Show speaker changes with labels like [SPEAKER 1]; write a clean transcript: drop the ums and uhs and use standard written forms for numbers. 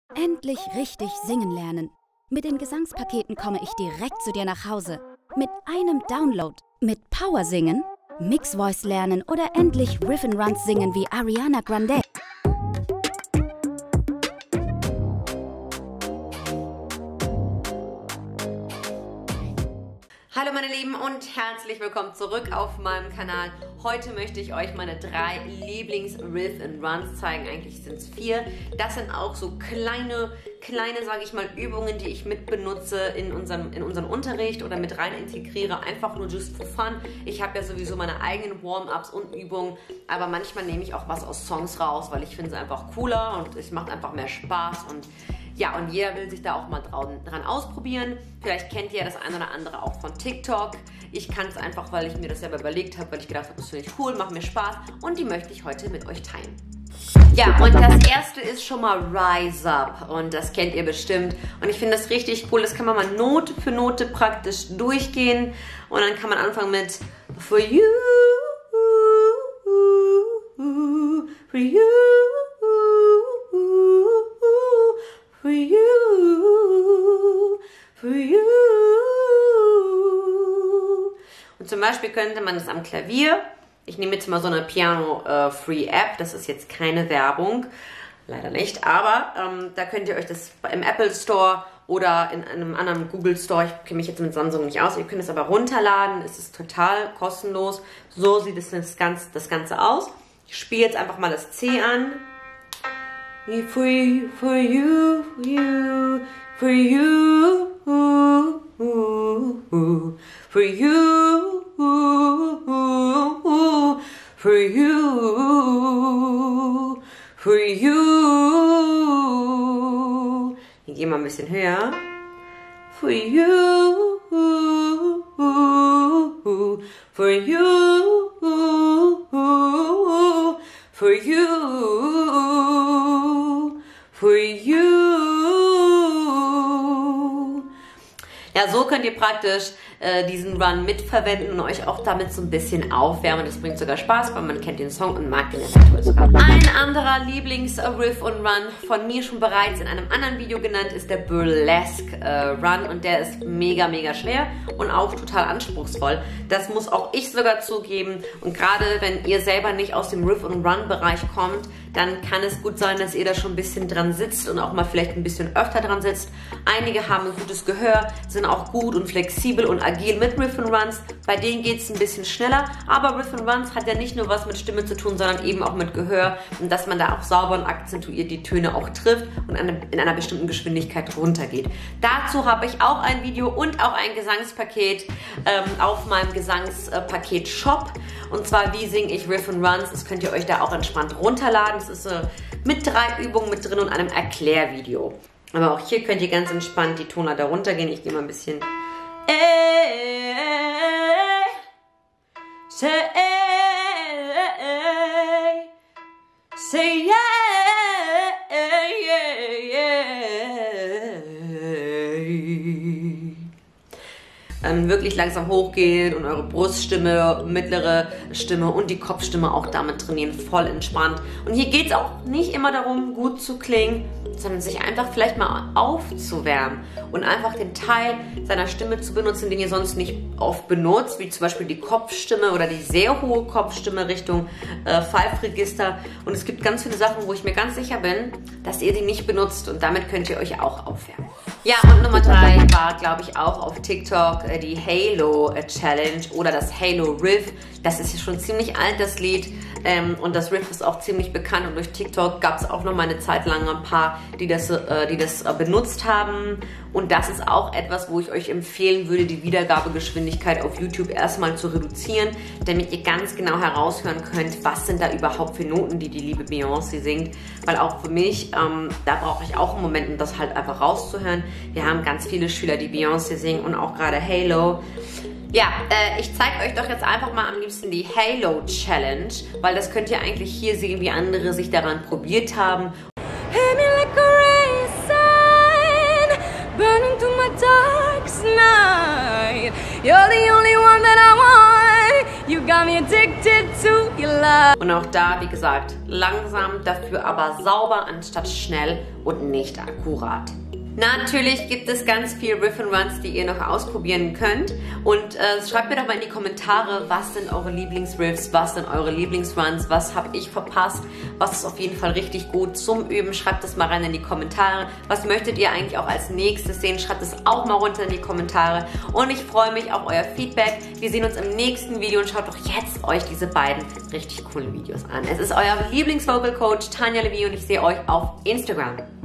[SPEAKER 1] Endlich richtig singen lernen. Mit den Gesangspaketen komme ich direkt zu dir nach Hause. Mit einem Download. Mit Power singen, Mix Voice lernen oder endlich Riff and Runs singen wie Ariana Grande.
[SPEAKER 2] Hallo meine Lieben und herzlich willkommen zurück auf meinem Kanal. Heute möchte ich euch meine 3 Lieblings-Riff and Runs zeigen. Eigentlich sind es 4. Das sind auch so kleine, sage ich mal, Übungen, die ich mitbenutze in unserem Unterricht oder mit rein integriere. Einfach nur just for fun. Ich habe ja sowieso meine eigenen Warm-Ups und Übungen, aber manchmal nehme ich auch was aus Songs raus, weil ich finde es einfach cooler und es macht einfach mehr Spaß und ja, und jeder will sich da auch mal dran ausprobieren. Vielleicht kennt ihr ja das eine oder andere auch von TikTok. Ich kann es einfach, weil ich mir das selber überlegt habe, weil ich gedacht habe, das finde ich cool, macht mir Spaß und die möchte ich heute mit euch teilen. Ja, und das erste ist schon mal Rise Up und das kennt ihr bestimmt. Und ich finde das richtig cool, das kann man mal Note für Note praktisch durchgehen und dann kann man anfangen mit For you, for you. For you, for you. Und zum Beispiel könnte man das am Klavier, ich nehme jetzt mal so eine Piano-Free-App, das ist jetzt keine Werbung, leider nicht, aber da könnt ihr euch das im Apple Store oder in einem anderen Google Store, ich kenne mich jetzt mit Samsung nicht aus, ihr könnt es aber runterladen, es ist total kostenlos, so sieht das Ganze aus. Ich spiele jetzt einfach mal das C an. For you, for you, for you, for you, for you, for you, for you. Ich gehe mal ein bisschen höher. For you, for you, for you. For you. Ja, so könnt ihr praktisch diesen Run mitverwenden und euch auch damit so ein bisschen aufwärmen. Das bringt sogar Spaß, weil man kennt den Song und mag den eventuell sogar. Ein anderer Lieblings-Riff und Run von mir schon bereits in einem anderen Video genannt ist der Burlesque Run und der ist mega, mega schwer und auch total anspruchsvoll. Das muss auch ich sogar zugeben und gerade wenn ihr selber nicht aus dem Riff und Run Bereich kommt, dann kann es gut sein, dass ihr da schon ein bisschen dran sitzt und auch mal vielleicht ein bisschen öfter dran sitzt. Einige haben ein gutes Gehör, sind auch gut und flexibel und agil mit Riff and Runs. Bei denen geht es ein bisschen schneller, aber Riff and Runs hat ja nicht nur was mit Stimme zu tun, sondern eben auch mit Gehör und dass man da auch sauber und akzentuiert die Töne auch trifft und in einer bestimmten Geschwindigkeit runtergeht. Dazu habe ich auch ein Video und auch ein Gesangspaket auf meinem Gesangspaket-Shop. Und zwar, wie singe ich Riff and Runs? Das könnt ihr euch da auch entspannt runterladen. Das ist mit 3 Übungen mit drin und einem Erklärvideo. Aber auch hier könnt ihr ganz entspannt die Tonleiter runtergehen. Ich gehe mal ein bisschen. Say yeah, wirklich langsam hochgehen und eure Bruststimme, mittlere Stimme und die Kopfstimme auch damit trainieren, voll entspannt. Und hier geht es auch nicht immer darum, gut zu klingen, sondern sich einfach vielleicht mal aufzuwärmen und einfach den Teil seiner Stimme zu benutzen, den ihr sonst nicht oft benutzt, wie zum Beispiel die Kopfstimme oder die sehr hohe Kopfstimme Richtung Pfeifregister. Und es gibt ganz viele Sachen, wo ich mir ganz sicher bin, dass ihr die nicht benutzt und damit könnt ihr euch auch aufwärmen. Ja, und Nummer 3 war, glaube ich, auch auf TikTok die Halo Challenge oder das Halo Riff. Das ist ja schon ziemlich alt, das Lied. Und das Riff ist auch ziemlich bekannt und durch TikTok gab es auch noch mal eine Zeit lang ein paar, die das benutzt haben. Und das ist auch etwas, wo ich euch empfehlen würde, die Wiedergabegeschwindigkeit auf YouTube erstmal zu reduzieren, damit ihr ganz genau heraushören könnt, was sind da überhaupt für Noten, die liebe Beyoncé singt. Weil auch für mich, da brauche ich auch einen Moment, um das halt einfach rauszuhören. Wir haben ganz viele Schüler, die Beyoncé singen und auch gerade Halo. Ja, ich zeige euch doch jetzt einfach mal am liebsten die Halo Challenge, weil das könnt ihr eigentlich hier sehen, wie andere sich daran probiert haben.
[SPEAKER 3] Hit me like a ray sun, burning through my darkest night. You're the only one that I want. You got me addicted to you love.
[SPEAKER 2] Und auch da, wie gesagt, langsam, dafür aber sauber anstatt schnell und nicht akkurat. Natürlich gibt es ganz viel Riff and Runs, die ihr noch ausprobieren könnt. Und schreibt mir doch mal in die Kommentare, was sind eure Lieblingsriffs, was sind eure Lieblingsruns, was habe ich verpasst, was ist auf jeden Fall richtig gut zum Üben. Schreibt das mal rein in die Kommentare. Was möchtet ihr eigentlich auch als nächstes sehen? Schreibt es auch mal runter in die Kommentare. Und ich freue mich auf euer Feedback. Wir sehen uns im nächsten Video und schaut doch jetzt euch diese beiden richtig coolen Videos an. Es ist euer Lieblings-Vocal Coach Tanja Levy und ich sehe euch auf Instagram.